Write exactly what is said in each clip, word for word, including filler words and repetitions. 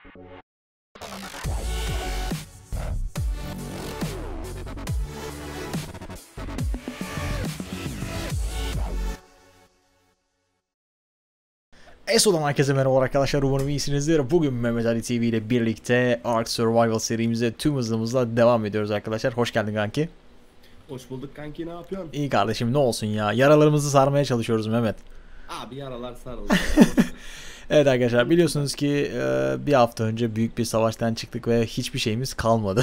Eso'dan herkese merhaba arkadaşlar, umarım iyisinizdir. Bugün Mehmet Ali T V ile birlikte Ark Survival serimize tüm hızımızla devam ediyoruz arkadaşlar. Hoş geldin kanki. Hoş bulduk kanki, ne yapıyorsun? İyi kardeşim, ne olsun ya, yaralarımızı sarmaya çalışıyoruz Mehmet. Abi yaralar sarıldı. Evet arkadaşlar, biliyorsunuz ki bir hafta önce büyük bir savaştan çıktık ve hiçbir şeyimiz kalmadı.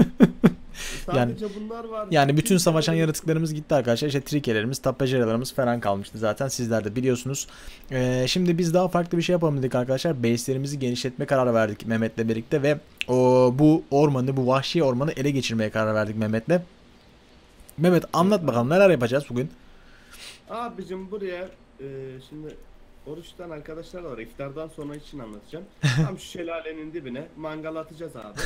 Yani, bunlar var. Yani bütün savaşan yaratıklarımız gitti arkadaşlar. İşte trikelerimiz, tapaceralarımız falan kalmıştı zaten. Sizler de biliyorsunuz. Ee, şimdi biz daha farklı bir şey yapalım dedik arkadaşlar. Base'lerimizi genişletme kararı verdik Mehmet'le birlikte ve o, bu ormanı, bu vahşi ormanı ele geçirmeye karar verdik Mehmet'le. Mehmet, anlat bakalım, neler yapacağız bugün? Abicim buraya e, şimdi oruçtan arkadaşlar var. İftardan sonra için anlatacağım. Tam şu şelalenin dibine mangal atacağız abi.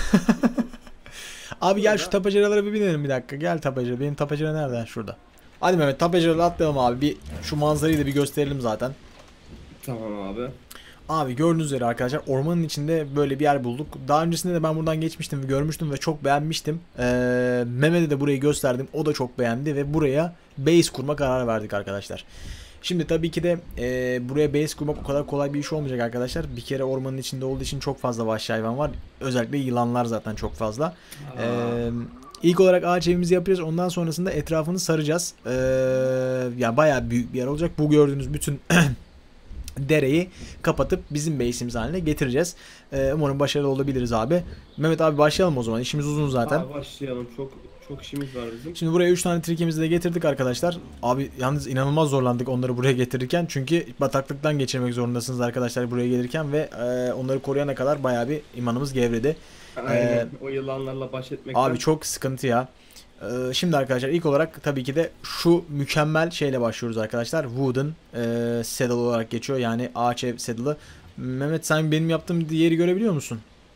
Abi gel şu tapaceralara bir binelim bir dakika. Gel tapacera. Benim tapacera nereden? Şurada. Hadi Mehmet, tapaceralara atlayalım abi. Bir şu manzarayı da bir gösterelim zaten. Tamam abi. Abi gördüğünüz üzere arkadaşlar, ormanın içinde böyle bir yer bulduk. Daha öncesinde de ben buradan geçmiştim ve görmüştüm ve çok beğenmiştim. Ee, Mehmet'e de burayı gösterdim. O da çok beğendi ve buraya base kurma kararı verdik arkadaşlar. Şimdi tabii ki de e, buraya base kurmak o kadar kolay bir iş olmayacak arkadaşlar. Bir kere ormanın içinde olduğu için çok fazla vahşi hayvan var. Özellikle yılanlar zaten çok fazla. Ee, ilk olarak ağaç evimizi yapacağız. Ondan sonrasında etrafını saracağız. Ee, yani bayağı büyük bir yer olacak. Bu gördüğünüz bütün dereyi kapatıp bizim base'imiz haline getireceğiz. Ee, umarım başarılı olabiliriz abi. Mehmet abi, başlayalım o zaman. İşimiz uzun zaten. Abi başlayalım. Çok çok işimiz var bizim. Şimdi buraya üç tane trikimizi de getirdik arkadaşlar. Abi yalnız inanılmaz zorlandık onları buraya getirirken. Çünkü bataklıktan geçirmek zorundasınız arkadaşlar buraya gelirken ve e, onları koruyana kadar bayağı bir imanımız gevredi. Aynen. Ee, o yılanlarla baş etmekten. Abi çok sıkıntı ya. Ee, şimdi arkadaşlar ilk olarak tabii ki de şu mükemmel şeyle başlıyoruz arkadaşlar. Wooden e, saddle olarak geçiyor. Yani ağaç ev saddle'ı. Mehmet, sen benim yaptığım yeri görebiliyor musun?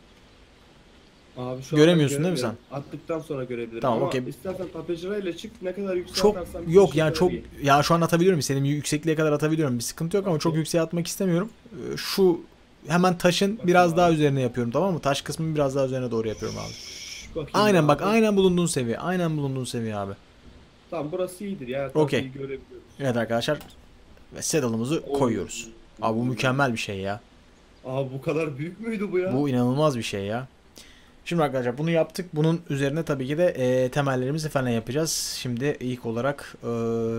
Abi şu Göremiyorsun değil mi sen? Attıktan sonra görebilirim. Tamam, ama okey. istersen tapecirayla çık, ne kadar yüksek Çok atarsan yok bir yani şey çok iyi. ya şu an atabiliyorum. İstediğim yüksekliğe kadar atabiliyorum. Bir sıkıntı yok ama çok Okey. yükseğe atmak istemiyorum. Ee, Şu hemen taşın Bakın biraz abi. daha üzerine yapıyorum, tamam mı? Taş kısmını biraz daha üzerine doğru yapıyorum abi. Bakayım Aynen abi. bak, aynen bulunduğun seviye. Aynen bulunduğun seviye abi. Tamam, burası iyidir ya. Okey. Tabii görebiliyoruz. Evet arkadaşlar. Ve saddle'ımızı Oy. koyuyoruz. Abi bu mükemmel bir şey ya. Abi bu kadar büyük müydü bu ya? Bu inanılmaz bir şey ya. Şimdi arkadaşlar bunu yaptık. Bunun üzerine tabii ki de e, temellerimizi falan yapacağız. Şimdi ilk olarak e,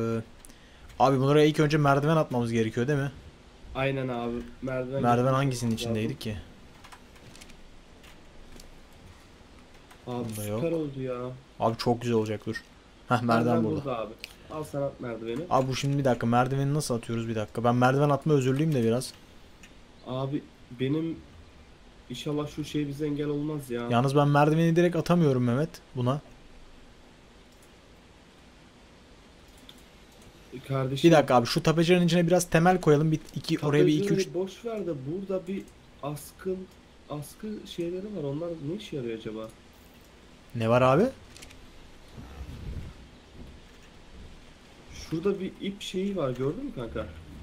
abi bunlara ilk önce merdiven atmamız gerekiyor değil mi? Aynen abi. Merdiven, Merdiven hangisinin içindeydik ki? Abi Bunda süper yok. oldu ya. Abi çok güzel olacak, dur. Heh, merdiven burada. abi. Al sen at merdiveni. Abi bu şimdi bir dakika, merdiveni nasıl atıyoruz, bir dakika. Ben merdiven atma özürlüyüm de biraz. Abi benim inşallah şu şey bize engel olmaz ya. Yalnız ben merdiveni direkt atamıyorum Mehmet buna. Kardeşim. Bir dakika abi, şu tapecenin içine biraz temel koyalım. Bir iki oraya bir iki üç. boş ver de burada bir askın askı şeyleri var. Onlar ne işe yarıyor acaba? Ne var abi? Şurada bir ip şeyi var, gördün mü kanka?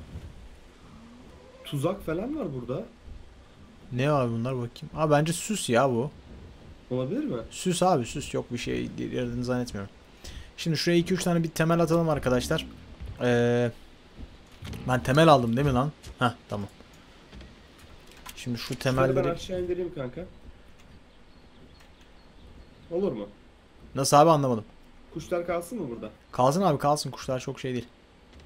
Tuzak falan var burada. Ne abi bunlar, bakayım. Abi bence süs ya bu. Olabilir mi? Süs abi, süs, yok bir şey yaradığını zannetmiyorum. Şimdi şuraya iki üç tane bir temel atalım arkadaşlar. Ee, ben temel aldım değil mi lan? Heh, tamam. Şimdi şu Şunları ben temelleri... aşağı indireyim kanka. Olur mu? Nasıl abi, anlamadım. Kuşlar kalsın mı burada? Kalsın abi, kalsın, kuşlar çok şey değil.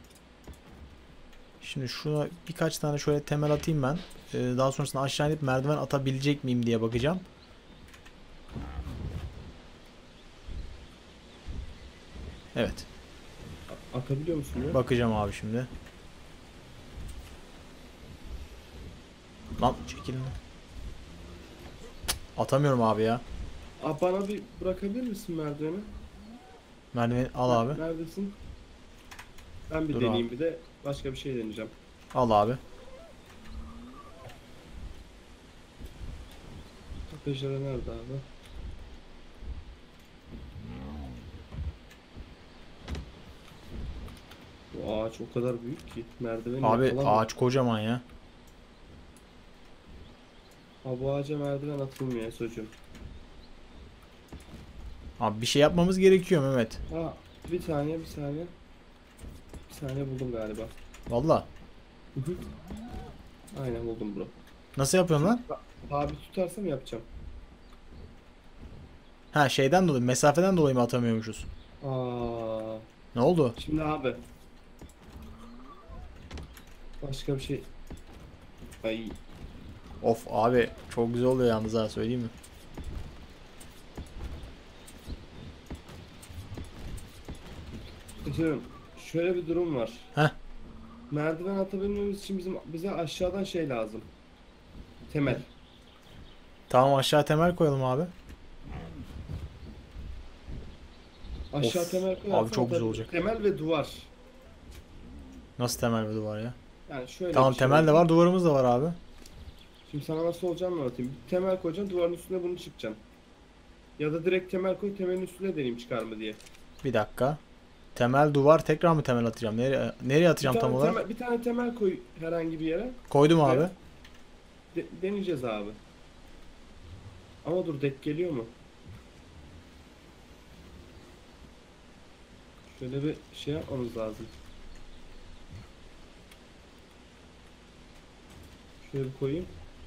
Şimdi şuna birkaç tane şöyle temel atayım ben. Ee, daha sonrasında aşağı inip merdiven atabilecek miyim diye bakacağım. Evet. Atabiliyor musun ya? Bakacağım abi şimdi. Lan çekilin. Atamıyorum abi ya. Abi bana bir bırakabilir misin merdiveni? Merdiveni al abi. Neredesin? Ben bir Dur deneyeyim, abi. bir de başka bir şey deneyeceğim. Al abi. Tapejere nerede abi? Bu ağaç o kadar büyük ki merdiveni Abi yakalamıyor. ağaç kocaman ya. Ha bu ağaca merdiven atılmıyor Eso'cum. Abi bir şey yapmamız gerekiyor Mehmet. Ha bir saniye bir saniye. Bir saniye buldum galiba. Valla. Hı hı. Aynen buldum bro. Nasıl yapıyorsun lan? Abi tutarsam yapacağım. Ha şeyden dolayı, mesafeden dolayı mı atamıyormuşuz? Aa, Ne oldu? şimdi abi. Başka bir şey. Ay. Of abi çok güzel oluyor yalnız ha, söyleyeyim mi? Şimdi şöyle bir durum var. Heh. Merdiven atabilmemiz için bizim bize aşağıdan şey lazım. Temel. Tamam, aşağı temel koyalım abi. Aşağı Of, temel abi koyarsan çok güzel tabii olacak. Temel ve duvar. Nasıl temel bir duvar ya? Yani şöyle Tamam, bir şey temel de olacak. var, duvarımız da var abi. Şimdi sana nasıl olacağını anlatayım. Bir temel koyacaksın, duvarın üstüne bunu çıkacaksın. Ya da direkt temel koy, temelin üstüne deneyim çıkar mı diye. Bir dakika. Temel duvar, tekrar mı temel atacağım? Nereye nereye Bir atacağım tam tane, olarak? temel, bir tane temel koy herhangi bir yere. Koydum abi. Evet. De- deneyeceğiz abi. Ama dur, dek geliyor mu? Şöyle bir şey yapmamız lazım. Şöyle bir koyayım.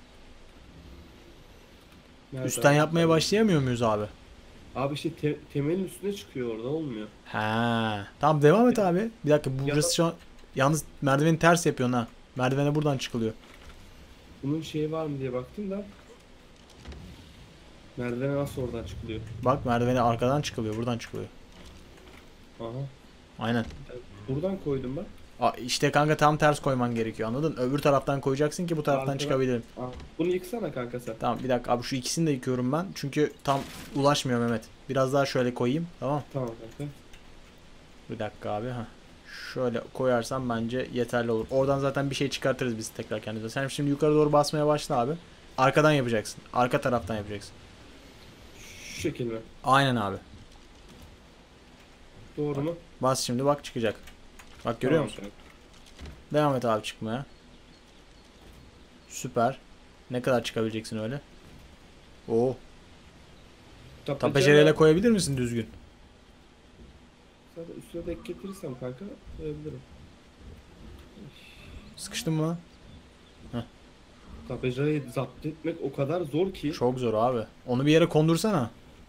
Nerede Üstten abi? yapmaya başlayamıyor muyuz abi? Abi işte te- temelin üstüne çıkıyor, orada olmuyor. Ha. Tamam, devam et abi. Bir dakika, bu Ya burası da- şu an yalnız merdiveni ters yapıyorsun ha. Merdivene buradan çıkılıyor. Bunun şeyi var mı diye baktım da. Merdivene nasıl oradan çıkılıyor? Bak, merdiveni arkadan çıkılıyor, buradan çıkılıyor. Aha. Aynen. Buradan koydum ben. Aa, işte kanka tam ters koyman gerekiyor, anladın? Öbür taraftan koyacaksın ki bu taraftan Arkadan- çıkabilirim. Aa, bunu yıksana kanka sen. Tamam, bir dakika abi, şu ikisini de yıkıyorum ben. Çünkü tam ulaşmıyor Mehmet. Biraz daha şöyle koyayım, tamam. Tamam kanka. Bir dakika abi. Ha. Şöyle koyarsam bence yeterli olur. Oradan zaten bir şey çıkartırız biz tekrar kendimize. Sen şimdi yukarı doğru basmaya başla abi. Arkadan yapacaksın. Arka taraftan yapacaksın. Şu şekil mi? Aynen abi. Doğru mu? Bas şimdi, bak çıkacak. Bak, görüyor Tamam musun? kanka. Devam et abi çıkmaya. Süper. Ne kadar çıkabileceksin öyle? Oo. Tapacere- Tapecereyle koyabilir misin düzgün? Zaten üstüne dek getirirsem kanka koyabilirim. Sıkıştın mı? Tapecereyi zapt etmek o kadar zor ki. Çok zor abi. Onu bir yere kondursana.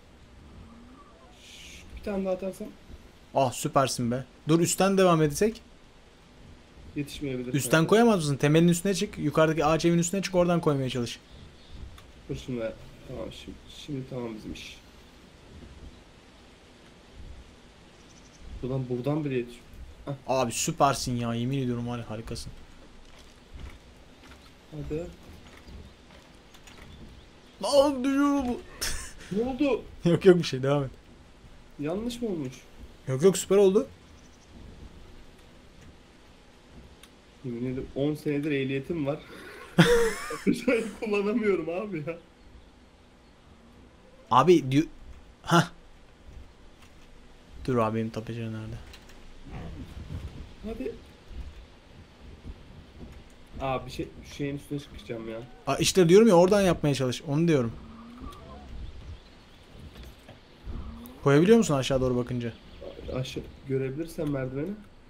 Bir tane daha atarsam Ah, süpersin be. Dur, üstten devam edecek. yetişmeyebilir. Üstten kanka. koyamaz mısın? Temelin üstüne çık. Yukarıdaki ağaç evin üstüne çık. Oradan koymaya çalış. Dur şimdi. Tamam şimdi. Şimdi tamam bizim iş. Buradan buradan bile yetiş. Abi süpersin ya. Yemin ediyorum var ya, harikasın. Hadi. Lan düşüyor bu. Ne oldu? Yok yok, bir şey, devam et. Yanlış mı olmuş? Yok yok, süper oldu. Yemin ederim on senedir ehliyetim var. Tapecereyi kullanamıyorum abi ya. Abi diyor. Hah. Dur abi, benim tapecere nerede? Hadi. Abi bir şey şu şeyin üstüne çıkacağım ya. Aa, işte diyorum ya, oradan yapmaya çalış. Onu diyorum. Koyabiliyor musun aşağı doğru bakınca? Aşağı görebilirsen merdiveni.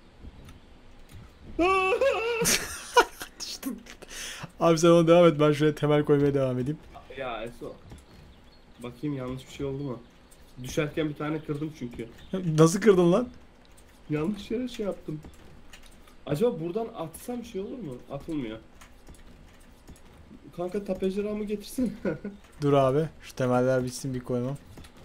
Abi sen ona devam et. Ben şuraya temel koymaya devam edeyim. Ya Eso. Bakayım yanlış bir şey oldu mu? Düşerken bir tane kırdım çünkü. Nasıl kırdın lan? Yanlış yere şey yaptım. Acaba buradan atsam şey olur mu? Atılmıyor. Kanka tapeceramı getirsin. Dur abi. Şu temeller bitsin, bir koymam.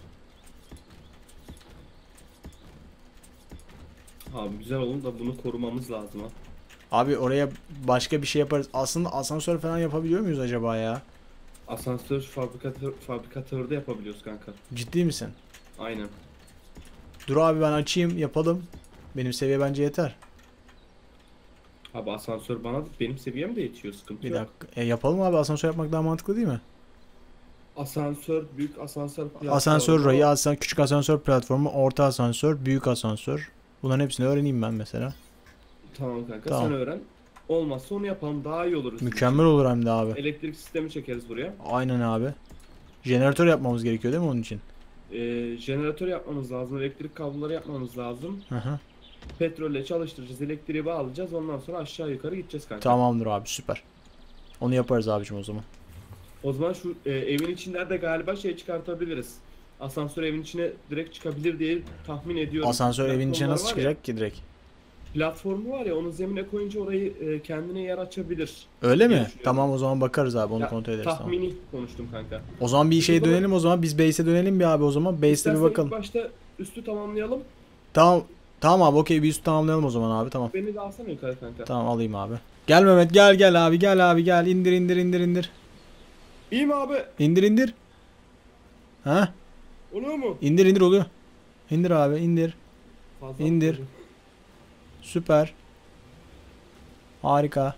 Abi güzel olur da bunu korumamız lazım ha. Abi oraya başka bir şey yaparız. Aslında asansör falan yapabiliyor muyuz acaba ya? Asansör fabrikatör, fabrikatörde yapabiliyoruz kanka. Ciddi misin? Aynen. Dur abi, ben açayım, yapalım. Benim seviye bence yeter. Abi asansör bana benim seviyem de yetiyor, sıkıntı Bir yok. dakika. E, yapalım abi, asansör yapmak daha mantıklı değil mi? Asansör, büyük asansör platformu. Asansör rayı, asan küçük asansör platformu, orta asansör, büyük asansör. Bunların hepsini öğreneyim ben mesela. Tamam kanka Tamam. sen öğren. olmazsa onu yapalım, daha iyi olur. sizin Mükemmel olur hem de abi. için. Elektrik sistemi çekeriz buraya. Aynen abi. Jeneratör yapmamız gerekiyor değil mi onun için? Ee, jeneratör yapmamız lazım, elektrik kabloları yapmamız lazım. Hı hı. Petrolle çalıştıracağız, elektriği bağlayacağız, ondan sonra aşağı yukarı gideceğiz kanka. Tamamdır abi, süper. Onu yaparız abicim o zaman. O zaman şu e, evin içinden de galiba şey çıkartabiliriz. Asansör evin içine direkt çıkabilir diye tahmin ediyorum. Asansör evin içine Platformlar nasıl var ya, çıkacak ki direkt? platformu var ya, onu zemine koyunca orayı e, kendine yer açabilir. Öyle diye mi? düşünüyorum. Tamam, o zaman bakarız abi, onu Ya, kontrol ederiz. Tamam. tahmini konuştum kanka. O zaman bir şeye O zaman- dönelim o zaman. Biz base'e dönelim bir abi o zaman. Base'te bir İstersen bakalım. ilk başta üstü tamamlayalım. Tamam. Tamam abi, okey, bir üst tamamlayalım o zaman abi, tamam. Beni de alsana yukarı kanka. Tamam, alayım abi. Gel Mehmet, gel gel abi, gel abi, gel, indir indir indir indir. İyi mi abi? İndir indir. Ha? Oluyor mu? İndir indir oluyor. İndir abi, indir. Fazla mı İndir. oldu? Süper. Harika.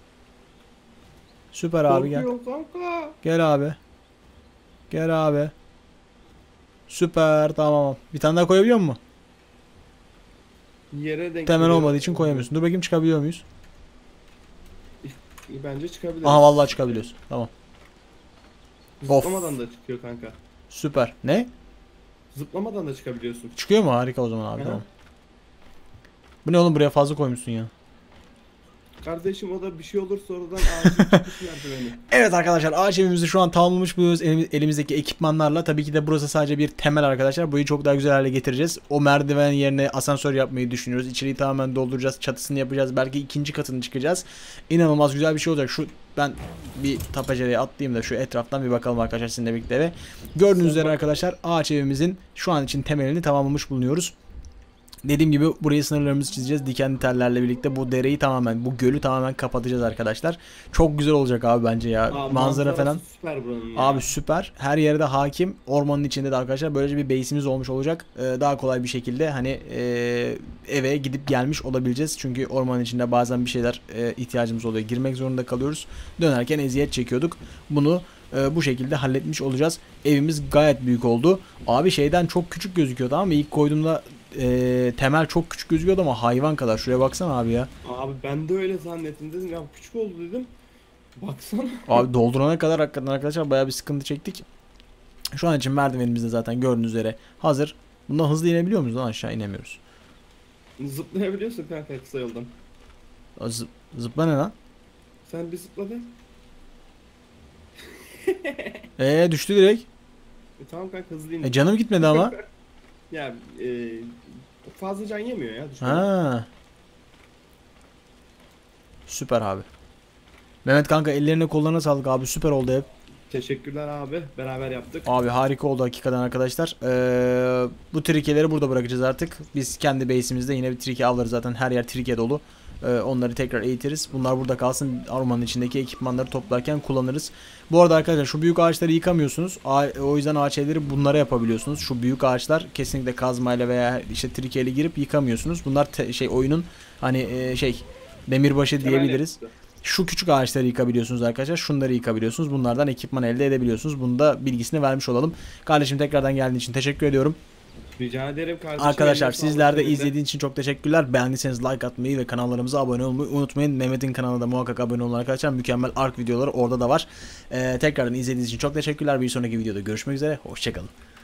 Süper abi, gel. Korkuyorum kanka. Gel abi. Gel abi. Süper, tamam. Bir tane daha koyabiliyor musun? Yere denk Temel geliyor. olmadığı için koyamıyorsun. Dur bakayım, çıkabiliyor muyuz? İyi, bence çıkabilir. Aha, vallahi çıkabiliyoruz. Tamam. Of. Zıplamadan da çıkıyor kanka. Süper. Ne? Zıplamadan da çıkabiliyorsun. Çıkıyor mu? Harika o zaman abi, Aha. tamam. Bu ne oğlum, buraya fazla koymuşsun ya. Kardeşim o da bir şey olur sonradan acil çıkış merdiveni. Evet arkadaşlar, ağaç evimizi şu an tamamlamış buluyoruz elimiz- elimizdeki ekipmanlarla. Tabii ki de burası sadece bir temel arkadaşlar. Burayı çok daha güzel hale getireceğiz. O merdiven yerine asansör yapmayı düşünüyoruz. İçeriği tamamen dolduracağız. Çatısını yapacağız. Belki ikinci katını çıkacağız. İnanılmaz güzel bir şey olacak. Şu ben bir tapacereye atlayayım da şu etraftan bir bakalım arkadaşlar sizinle birlikte. Ve gördüğünüz Sen üzere bak. arkadaşlar, ağaç evimizin şu an için temelini tamamlamış bulunuyoruz. Dediğim gibi burayı sınırlarımızı çizeceğiz. Dikenli tellerle birlikte bu dereyi tamamen, bu gölü tamamen kapatacağız arkadaşlar. Çok güzel olacak abi bence ya. Aa, Manzara manzarası falan. süper buranın ya. Abi süper. Her yerde hakim. Ormanın içinde de arkadaşlar böylece bir base'imiz olmuş olacak. Ee, daha kolay bir şekilde hani e, eve gidip gelmiş olabileceğiz. Çünkü ormanın içinde bazen bir şeyler e, ihtiyacımız oluyor. Girmek zorunda kalıyoruz. Dönerken eziyet çekiyorduk. Bunu e, bu şekilde halletmiş olacağız. Evimiz gayet büyük oldu. Abi şeyden çok küçük gözüküyordu ama ilk koyduğumda e, temel çok küçük gözüküyordu ama hayvan kadar. Şuraya baksana abi ya. Abi ben de öyle zannettim, dedim ya küçük oldu dedim. Baksana. Abi doldurana kadar hakikaten arkadaşlar bayağı bir sıkıntı çektik. Şu an için merdivenimiz de zaten gördüğünüz üzere hazır. Bundan hızlı inebiliyor muyuz lan? Aşağı inemiyoruz. Zıplayabiliyorsun kanka kısa yoldan. Zı zıpla ne lan? Sen bir zıpla be. Eee düştü direkt. E, tamam kanka hızlı in. E canım gitmedi ama. Ya e, fazla can yemiyor ya. düşman. Ha. Süper abi. Mehmet kanka, ellerine kollarına sağlık abi, süper oldu hep. Teşekkürler abi. Beraber yaptık. Abi harika oldu hakikaten arkadaşlar. Ee, bu trikeleri burada bırakacağız artık. Biz kendi base'imizde yine bir trike avlarız, zaten her yer trike dolu. Ee, onları tekrar eğitiriz. Bunlar burada kalsın, ormanın içindeki ekipmanları toplarken kullanırız. Bu arada arkadaşlar, şu büyük ağaçları yıkamıyorsunuz. A o yüzden ağaç evleri bunlara yapabiliyorsunuz. Şu büyük ağaçlar kesinlikle kazmayla veya işte trikeyle girip yıkamıyorsunuz. Bunlar şey oyunun hani e, şey demirbaşı Temel diyebiliriz. yaptı. Şu küçük ağaçları yıkabiliyorsunuz arkadaşlar. Şunları yıkabiliyorsunuz. Bunlardan ekipman elde edebiliyorsunuz. Bunu da bilgisini vermiş olalım. Kardeşim, tekrardan geldiğin için teşekkür ediyorum. Rica ederim kardeşim. Arkadaşlar Eline sağlık sizler de senin de. izlediğiniz için çok teşekkürler. Beğendiyseniz like atmayı ve kanallarımıza abone olmayı unutmayın. Mehmet'in kanalına da muhakkak abone olun arkadaşlar. Mükemmel Ark videoları orada da var. Ee, tekrardan izlediğiniz için çok teşekkürler. Bir sonraki videoda görüşmek üzere. Hoşçakalın.